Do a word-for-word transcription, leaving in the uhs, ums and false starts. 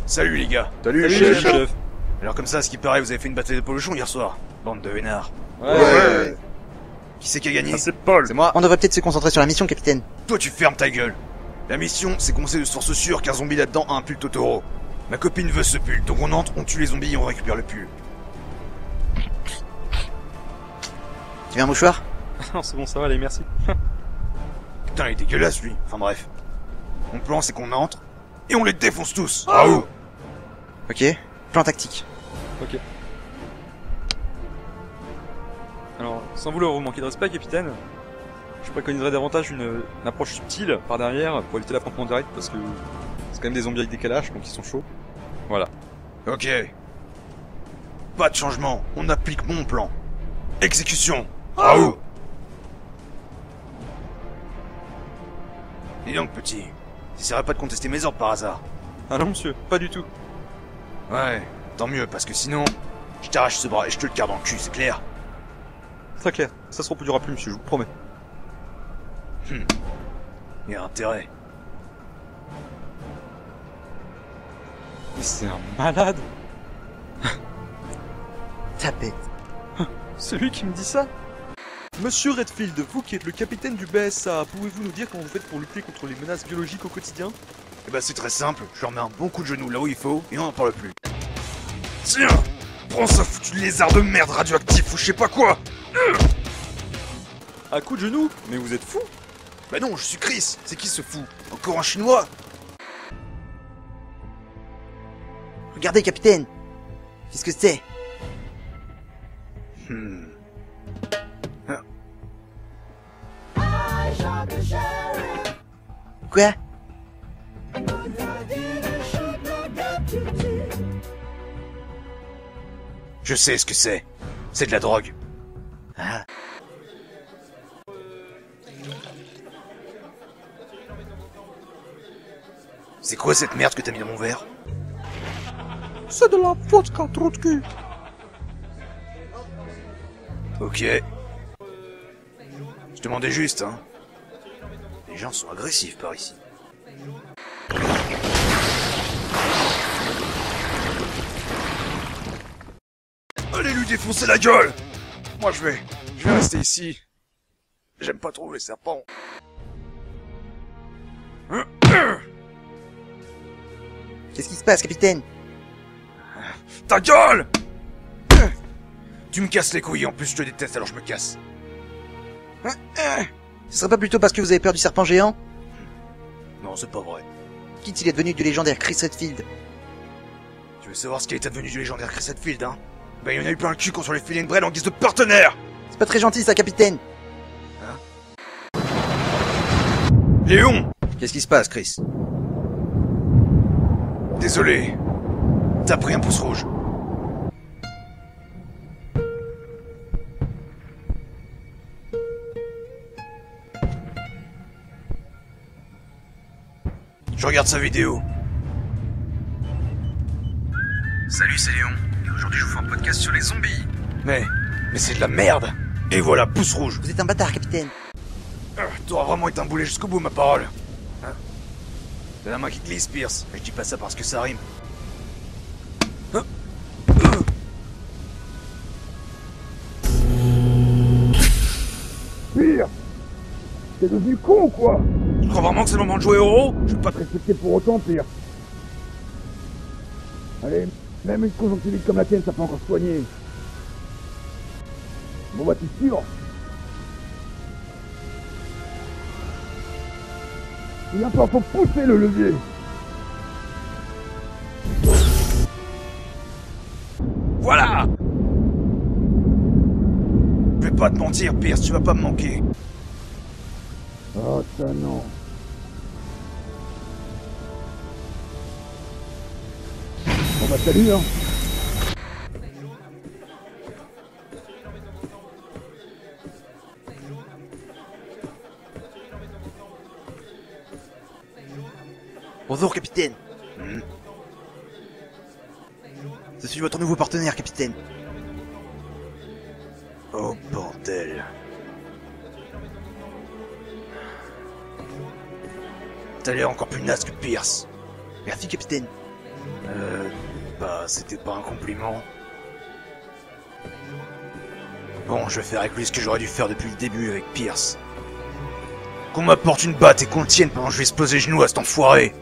Salut les gars. Salut, Salut chef. chef, chef. Alors comme ça, à ce qui paraît, vous avez fait une bataille de polochon hier soir. Bande de vénards. Ouais. Ouais. Qui c'est qui a gagné? Ah, c'est Paul. C'est moi. On devrait peut-être se concentrer sur la mission, capitaine. Toi tu fermes ta gueule. La mission, c'est qu'on sait de source sûre qu'un zombie là-dedans a un pull Totoro. Ma copine veut ce pull, donc on entre, on tue les zombies et on récupère le pull. Tu veux un mouchoir? Non, c'est bon, ça va, allez, merci. Putain, il est dégueulasse lui. Enfin bref. Mon plan, c'est qu'on entre et on les défonce tous. Ah où? Ok. Plan tactique. Ok. Alors, sans vouloir vous manquer de respect, capitaine, je préconiserais davantage une, une approche subtile par derrière pour éviter l'affrontement direct parce que c'est quand même des zombies avec des calages, donc ils sont chauds. Voilà. Ok. Pas de changement, on applique mon plan. Exécution. Ah où? Dis donc petit, t'essaierais pas de contester mes ordres par hasard? Ah non, monsieur, pas du tout. Ouais, tant mieux, parce que sinon, je t'arrache ce bras et je te le carre dans le cul, c'est clair? Très clair, ça se reproduira plus, monsieur, je vous le promets. Hum. Il y a intérêt. Mais c'est un malade. Tapette. C'est lui qui me dit ça? Monsieur Redfield, vous qui êtes le capitaine du B S A, pouvez-vous nous dire comment vous faites pour lutter contre les menaces biologiques au quotidien? Eh ben c'est très simple, je leur mets un bon coup de genou là où il faut et on n'en parle plus. Tiens, prends ça foutu lézard de merde radioactif ou je sais pas quoi. À coup de genou? Mais vous êtes fou? Bah non, je suis Chris, c'est qui ce fou? Encore un chinois? Regardez, capitaine. Qu'est-ce que c'est? Hmm. Quoi? Je sais ce que c'est. C'est de la drogue. Ah. C'est quoi cette merde que t'as mis dans mon verre? C'est de la vodka, trou de cul. Ok. Je demandais juste, hein. Les gens sont agressifs par ici. Allez lui défoncer la gueule! Moi je vais... Je vais rester ici. J'aime pas trop les serpents. Qu'est-ce qui se passe, capitaine? Ta gueule! Tu me casses les couilles, en plus je te déteste alors je me casse. Ce serait pas plutôt parce que vous avez peur du serpent géant? Non, c'est pas vrai. Quitte il est devenu du légendaire Chris Redfield. Tu veux savoir ce qui est advenu du légendaire Chris Redfield, hein? Ben il y en a eu plein le cul quand on lui filait une brêle en guise de partenaire! C'est pas très gentil, ça, capitaine. Léon! Qu'est-ce qui se passe, Chris? Désolé. T'as pris un pouce rouge. Je regarde sa vidéo. Salut, c'est Léon. Et aujourd'hui, je vous fais un podcast sur les zombies. Mais, mais c'est de la merde. Et voilà, pouce rouge. Vous êtes un bâtard, capitaine. Euh, T'auras vraiment été un boulet jusqu'au bout, ma parole. Hein? T'as la main qui glisse, Pierce. Mais je dis pas ça parce que ça rime. Hein? Euh. Pire. T'es devenu con ou quoi? Tu crois vraiment que c'est le moment de jouer au héros? Je vais pas te respecter pour autant, Pire. Allez, même une conjonctivite comme la tienne, ça peut encore soigner. Bon bah t'es sûr? Il a pas, faut pousser le levier. Voilà! Je vais pas te mentir, Pierce, tu vas pas me manquer. Oh ça non. Bon bah salut hein. Bonjour, capitaine. Hmm. Je suis votre nouveau partenaire, capitaine. Oh bordel. T'as l'air encore plus naze que Pierce. Merci, capitaine. Euh... Bah, c'était pas un compliment. Bon, je vais faire avec lui ce que j'aurais dû faire depuis le début avec Pierce. Qu'on m'apporte une batte et qu'on le tienne pendant que je vais se poser genoux à cet enfoiré.